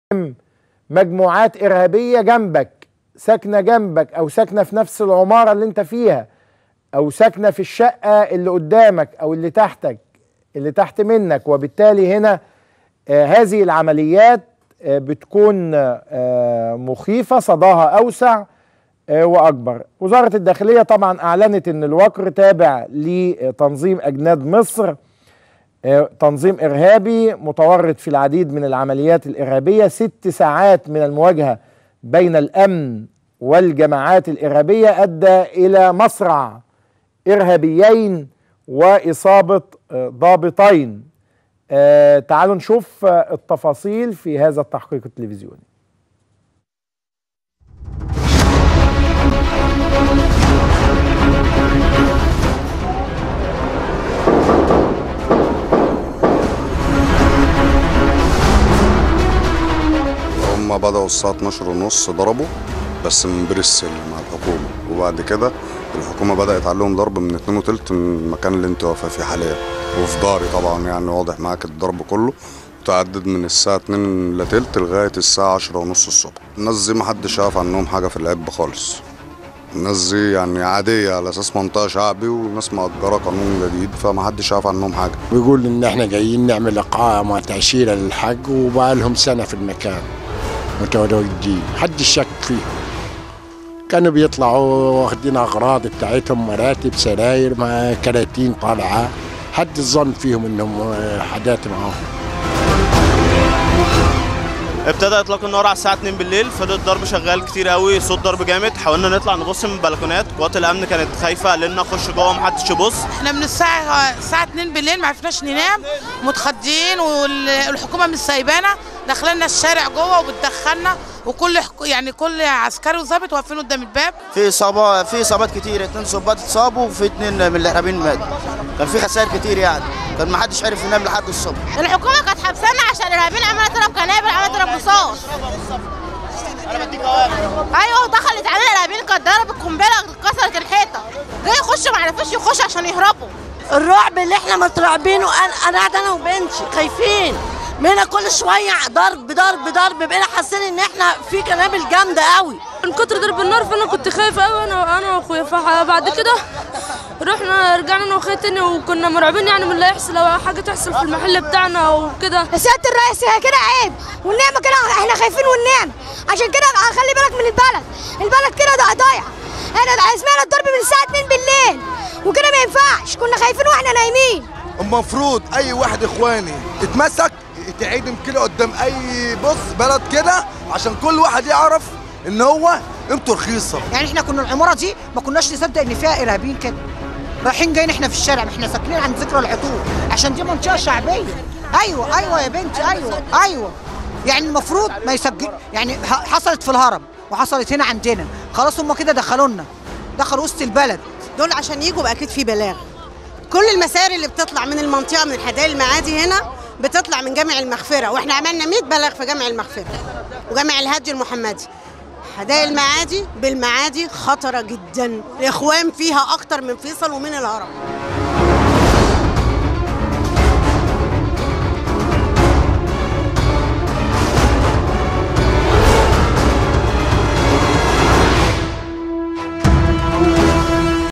مجموعات إرهابية جنبك، ساكنة جنبك أو ساكنة في نفس العمارة اللي انت فيها، أو ساكنة في الشقة اللي قدامك أو اللي تحتك اللي تحت منك. وبالتالي هنا هذه العمليات بتكون مخيفة، صداها أوسع وأكبر. وزارة الداخلية طبعا أعلنت أن الوكر تابع لتنظيم أجناد مصر، تنظيم إرهابي متورط في العديد من العمليات الإرهابية. 6 ساعات من المواجهة بين الأمن والجماعات الإرهابية أدى إلى مصرع إرهابيين وإصابة ضابطين. تعالوا نشوف التفاصيل في هذا التحقيق التلفزيوني. هم بدأوا الساعة 12:30 ضربوا، بس من بريسل مع الحكومة، وبعد كده الحكومة بدأت عليهم ضرب من 2:30 من المكان اللي انت واقفة فيه حاليا، وفي داري طبعا يعني واضح معاك الضرب كله، متعدد من الساعة 2:15 لغاية الساعة 10:30 الصبح. الناس دي محدش عارف عنهم حاجة في العب خالص. الناس دي يعني عادية على أساس منطقة شعبي وناس مأجرة قانون جديد، فمحدش عارف عنهم حاجة. بيقول إن احنا جايين نعمل إقامة تأشيرة للحج، وبقى لهم سنة في المكان متواجدين، محدش شك فيهم. كانوا بيطلعوا واخدين أغراض بتاعتهم، مراتب، سراير، مع كراتين طالعة، حد الظن فيهم إنهم حاجات معاهم. ابتدى اطلاق النار على الساعه 2 بالليل، فضل الضرب شغال كتير قوي، صوت ضرب جامد. حاولنا نطلع نبص من البلكونات، قوات الامن كانت خايفه، قال لنا خش جوه محدش يبص. احنا من الساعه 2 بالليل ما عرفناش ننام، متخضين، والحكومه مش سايبانا، داخلنا الشارع جوه وبتدخلنا، وكل كل عسكري وظابط واقفين قدام الباب. في اصابات كتير، 2 ضباط اتصابوا وفي 2 من الارهابيين ماتوا. كان في خسائر كتير يعني، كان ما حدش عرف ينام لحد الصبح. الحكومه كانت حبسانا عشان الارهابيين عماله تضرب قنابل، عماله تضرب رصاص. ايوه، دخلت علينا الارهابيين، كانت ضربت قنبله كسرت الحيطه، جاي يخشوا ما عرفوش يخشوا عشان يهربوا. الرعب اللي احنا مترعبينه، انا قاعده انا وبنتي خايفين بقينا كل شويه ضرب ضرب ضرب، بقينا حاسين ان احنا في قنابل جامده قوي من كتر ضرب النار. فانا كنت خايفه قوي انا واخويا، فبعد كده رجعنا انا واخويا تاني، وكنا مرعوبين يعني من اللي هيحصل لو حاجه تحصل في المحل بتاعنا وكده. سياده الرئيس هي كده عيب، والنعمه كده احنا خايفين والنعمه، عشان كده خلي بالك من البلد كده ضايعه. احنا سمعنا الضرب من الساعه 2 بالليل وكده ما ينفعش، كنا خايفين واحنا نايمين. المفروض اي واحد اخواني اتمسك يتعدم كده قدام اي بلد كده، عشان كل واحد يعرف ان هو قيمته رخيصه. يعني احنا كنا العماره دي ما كناش نصدق ان فيها ارهابيين كده، رايحين جايين احنا في الشارع، احنا ساكنين عند ذكرى العطور عشان دي منطقه شعبيه. ايوه يا بنتي، ايوه يعني المفروض ما يسجل، يعني حصلت في الهرم وحصلت هنا عندنا، خلاص هم كده دخلوا وسط البلد دول عشان يجوا بقى اكيد في بلاغ. كل المسار اللي بتطلع من المنطقه من حدائق المعادي هنا بتطلع من جامع المغفرة، واحنا عملنا 100 بلاغ في جامع المغفرة وجامع الهادي المحمدي. حدائق المعادي بالمعادي خطرة جدا، الإخوان فيها أكتر من فيصل ومن الهرم.